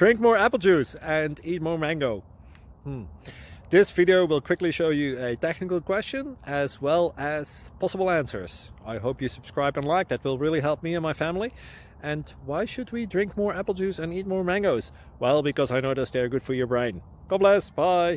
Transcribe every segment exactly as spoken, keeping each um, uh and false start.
Drink more apple juice and eat more mango. Hmm. This video will quickly show you a technical question as well as possible answers. I hope you subscribe and like, that will really help me and my family. And why should we drink more apple juice and eat more mangoes? Well, because I noticed they're good for your brain. God bless, bye!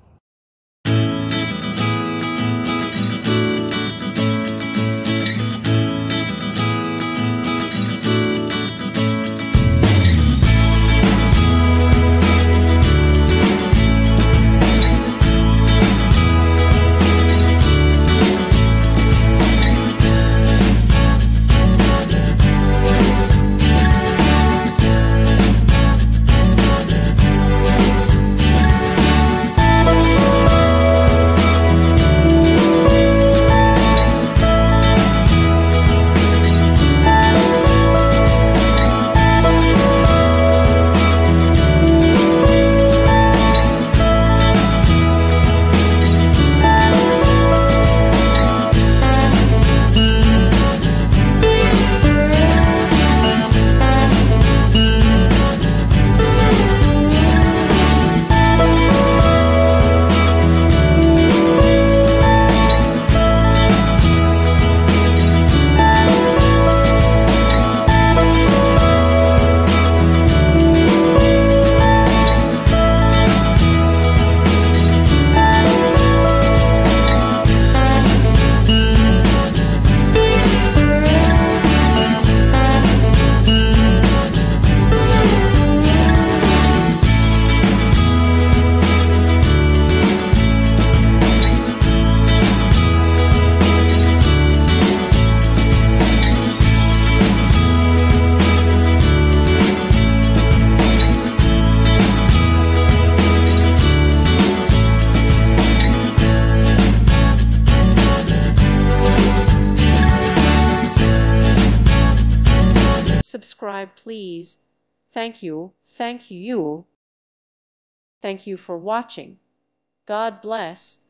Subscribe, please. Thank you. Thank you. Thank you for watching. God bless.